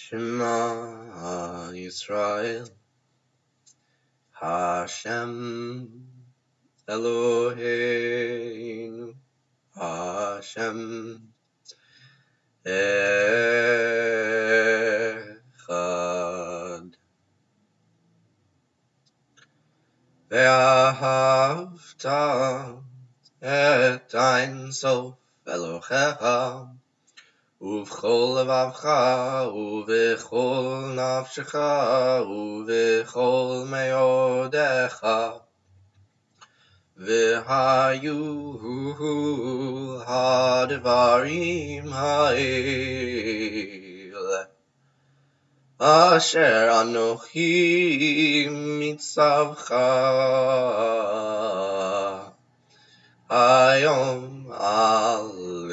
Shema Yisrael, Hashem Eloheinu, Hashem Echad. Vahafta et ein sof Elohecha, Uv'chol levavcha, uv'chol nafshecha, uv'chol meodecha, v'hayu ha'devarim ha'ele, asher anochi mitzavcha, Hayom al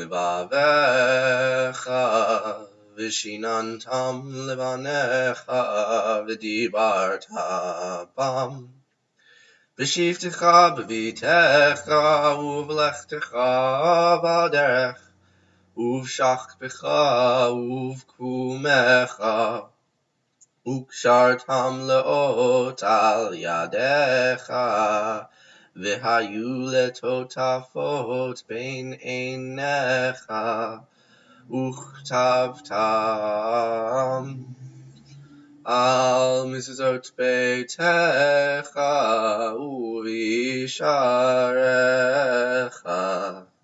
levavecha, v'shinantam levanecha, v'dibarta bam, v'shivtecha b'vitecha, uv'lechtecha b'derech, uv'shachbecha, uv'kumecha, ukshartam leot al yadecha, V'hayu letotafot bein einecha, uchtavtam al mizuzot beitecha, uvisharecha.